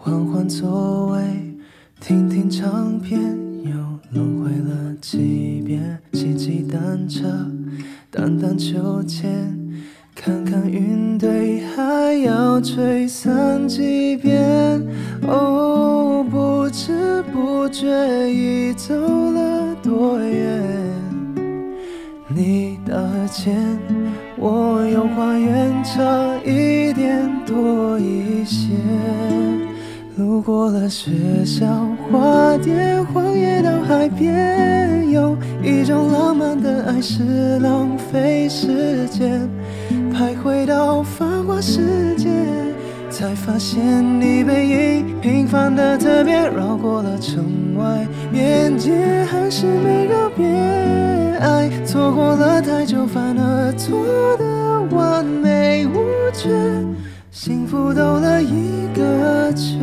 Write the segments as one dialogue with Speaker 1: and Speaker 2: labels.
Speaker 1: 换换座位，听听唱片，又轮回了几遍，骑骑单车，荡荡秋千，看看云堆，还要吹散几遍。哦，不知不觉已走了多远？你大河间，我游花园，差一点多一些。路过了学校花店，荒野到海边，有一种浪漫的爱是浪费时间，徘徊到繁华世界，才发现你背影平凡的特别，绕过了城外边界，还是没告别。爱错过了太久，反而错的完美无缺，幸福兜了一个圈。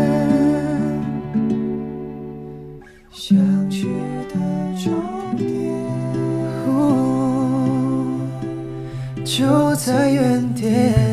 Speaker 1: 想去的终点，就在原点。